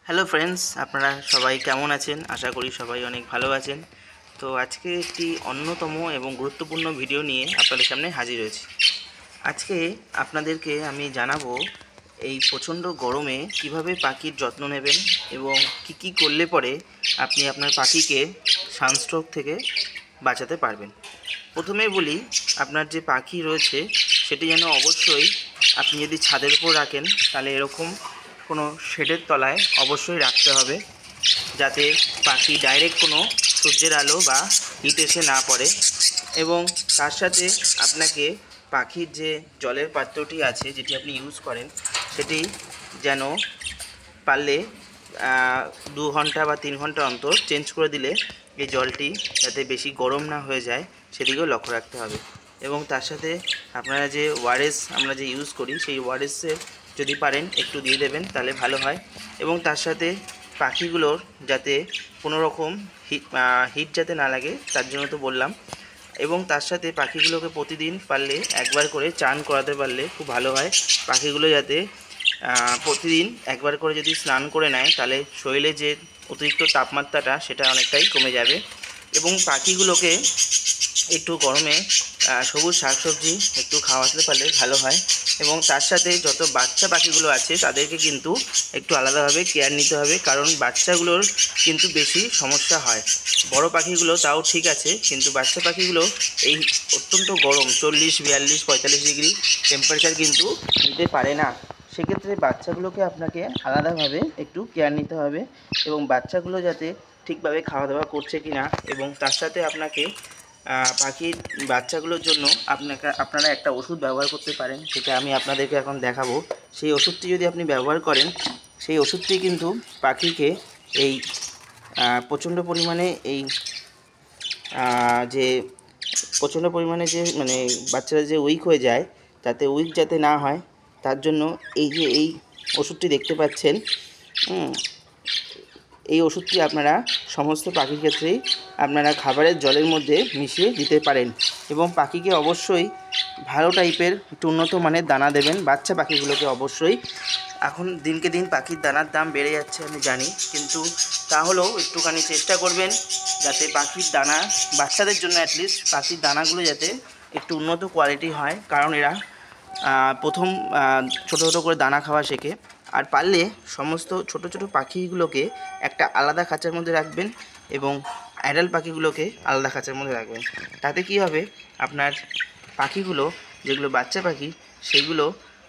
Hello friends, আপনারা সবাই কেমন আছেন? আশা করি সবাই অনেক ভালো আছেন। তো আজকে একটি অন্যতম এবং গুরুত্বপূর্ণ ভিডিও নিয়ে আপনাদের সামনে হাজির হয়েছি। আজকে আপনাদেরকে আমি জানাবো এই প্রচণ্ড গরমে কিভাবে পাখির যত্ন নেবেন এবং কি করলে পরে আপনি আপনার পাখিকে সানস্ট্রোক থেকে বাঁচাতে পারবেন। প্রথমে বলি, আপনার যে পাখি রয়েছে সেটি যেন অবশ্যই আপনি যদি ছাদের উপর রাখেন তাহলে এরকম কোনো শেডের তলায় অবশ্যই রাখতে হবে, যাতে পাখি ডাইরেক্ট কোনো সূর্যের আলো বা হিট এসে না পড়ে। এবং তার সাথে আপনাকে পাখির যে জলের পাত্রটি আছে যেটি আপনি ইউজ করেন সেটি যেন পারলে 2 ঘন্টা বা 3 ঘন্টা অন্তর চেঞ্জ করে দিলে এই জলটি যাতে বেশি গরম না হয়ে যায় সেদিকেও লক্ষ্য রাখতে হবে। এবং তার সাথে আপনারা যে ওআরএস আমরা যে ইউজ করি সেই ওআরএসের যদি পারেন একটু দিয়ে দেবেন তাহলে ভালো হয়। এবং তার সাথে পাখিগুলোর যাতে কোনো রকম হিট যাতে না লাগে তার জন্য তো বললাম। এবং তার সাথে পাখিগুলোকে প্রতিদিন পারলে একবার করে চান করাতে পারলে খুব ভালো হয়। পাখিগুলো যাতে প্রতিদিন একবার করে যদি স্নান করে নেয় তাহলে শরীরে যে অতিরিক্ত তাপমাত্রাটা সেটা অনেকটাই কমে যাবে। এবং পাখিগুলোকে একটু গরমে সবুজ শাকসবজি একটু খাওয়াতে পারলে ভালো হয়। এবং তার সাথে যত বাচ্চা পাখিগুলো আছে তাদেরকে কিন্তু একটু আলাদাভাবে কেয়ার নিতে হবে, কারণ বাচ্চাগুলোর কিন্তু বেশি সমস্যা হয়। বড় পাখিগুলো তাও ঠিক আছে, কিন্তু বাচ্চা পাখিগুলো এই অত্যন্ত গরম 40, 42, 45 ডিগ্রি টেম্পারেচার কিন্তু নিতে পারে না। সেক্ষেত্রে বাচ্চাগুলোকে আপনাকে আলাদাভাবে একটু কেয়ার নিতে হবে এবং বাচ্চাগুলো যাতে ঠিকভাবে খাওয়া দাওয়া করছে কি না। এবং তার সাথে আপনাকে পাখির বাচ্চাগুলোর জন্য আপনারা একটা ওষুধ ব্যবহার করতে পারেন, সেটা আমি আপনাদেরকে এখন দেখাবো। সেই ওষুধটি যদি আপনি ব্যবহার করেন, সেই ওষুধটি কিন্তু পাখিকে এই প্রচণ্ড পরিমাণে যে প্রচণ্ড পরিমাণে যে মানে বাচ্চারা যে উইক হয়ে যায়, যাতে উইক যাতে না হয় তার জন্য এই ওষুধটি দেখতে পাচ্ছেন, এই ওষুধটি আপনারা সমস্ত পাখির ক্ষেত্রেই আপনারা খাবারের জলের মধ্যে মিশিয়ে দিতে পারেন। এবং পাখিকে অবশ্যই ভালো টাইপের একটু উন্নত মানের দানা দেবেন। বাচ্চা পাখিগুলোকে অবশ্যই, এখন দিনকে দিন পাখির দানার দাম বেড়ে যাচ্ছে আমি জানি, কিন্তু তাহলেও একটুখানি চেষ্টা করবেন যাতে পাখির দানা বাচ্চাদের জন্য অ্যাটলিস্ট পাখির দানাগুলো যাতে একটু উন্নত কোয়ালিটি হয়, কারণ এরা প্রথম ছোটো ছোটো করে দানা খাওয়া শেখে। আর পারলে সমস্ত ছোট ছোট পাখিগুলোকে একটা আলাদা খাঁচার মধ্যে রাখবেন এবং অ্যাডাল্ট পাখিগুলোকে আলাদা খাঁচার মধ্যে রাখবেন। তাতে কি হবে, আপনার পাখিগুলো যেগুলো বাচ্চা পাখি সেগুলো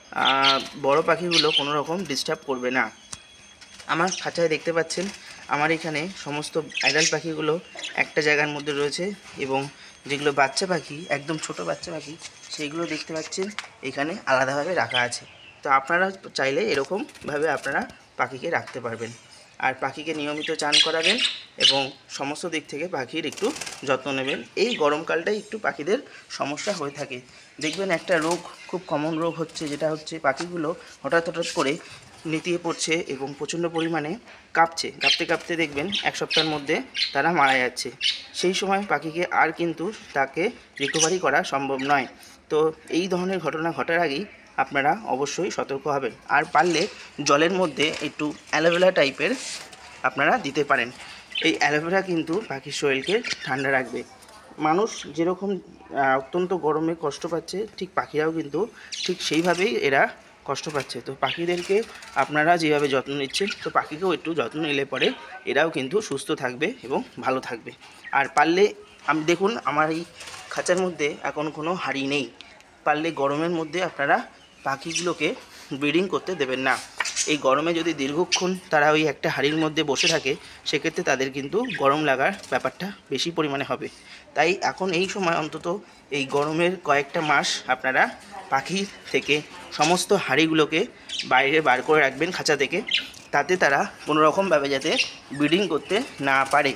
বড় পাখিগুলো কোনো রকম ডিস্টার্ব করবে না। আমার খাঁচায় দেখতে পাচ্ছেন আমার এখানে সমস্ত অ্যাডাল্ট পাখিগুলো একটা জায়গার মধ্যে রয়েছে এবং যেগুলো বাচ্চা পাখি একদম ছোট বাচ্চা পাখি সেইগুলো দেখতে পাচ্ছেন এখানে আলাদাভাবে রাখা আছে। তো আপনারা চাইলে এরকমভাবে আপনারা পাখিকে রাখতে পারবেন। আর পাখিকে নিয়মিত চান করাবেন এবং সমস্ত দিক থেকে পাখির একটু যত্ন নেবেন। এই গরমকালটাই একটু পাখিদের সমস্যা হয়ে থাকে। দেখবেন একটা রোগ, খুব কমন রোগ হচ্ছে, যেটা হচ্ছে পাখিগুলো হঠাৎ করে নেতিয়ে পড়ছে এবং প্রচণ্ড পরিমাণে কাঁপতে কাঁপতে দেখবেন 1 সপ্তাহের মধ্যে তারা মারা যাচ্ছে। সেই সময় পাখিকে আর কিন্তু তাকে রিকভারি করা সম্ভব নয়। তো এই ধরনের ঘটনা ঘটার আগেই আপনারা অবশ্যই সতর্ক হবেন। আর পারলে জলের মধ্যে একটু অ্যালোভেরা টাইপের আপনারা দিতে পারেন। এই অ্যালোভেরা কিন্তু পাখির শরীরকে ঠান্ডা রাখবে। মানুষ যেরকম অত্যন্ত গরমে কষ্ট পাচ্ছে, ঠিক পাখিরাও কিন্তু ঠিক সেইভাবেই এরা কষ্ট পাচ্ছে। তো পাখিদেরকে আপনারা যেভাবে যত্ন নিচ্ছেন, তো পাখিকেও একটু যত্ন নিলে পরে এরাও কিন্তু সুস্থ থাকবে এবং ভালো থাকবে। আর পারলে আমি দেখুন আমার এই খাঁচার মধ্যে এখন কোনো হাঁড়ি নেই। পারলে গরমের মধ্যে আপনারা পাখিগুলোকে ব্রিডিং করতে দেবেন না। এই গরমে যদি দীর্ঘক্ষণ তারা ওই একটা হাঁড়ির মধ্যে বসে থাকে, সেক্ষেত্রে তাদের কিন্তু গরম লাগার ব্যাপারটা বেশি পরিমাণে হবে। তাই এখন এই সময় অন্তত এই গরমের কয়েকটা মাস আপনারা পাখি থেকে সমস্ত হাঁড়িগুলোকে বাইরে বার করে রাখবেন খাঁচা থেকে, তাতে তারা কোনো রকমভাবে যাতে ব্রিডিং করতে না পারে।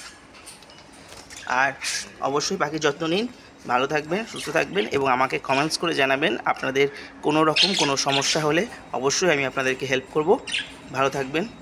আর অবশ্যই পাখির যত্ন নিন, ভালো থাকবেন, সুস্থ থাকবেন এবং আমাকে কমেন্টস করে জানাবেন আপনাদের কোনো রকম কোনো সমস্যা হলে অবশ্যই আমি আপনাদেরকে হেল্প করব। ভালো থাকবেন।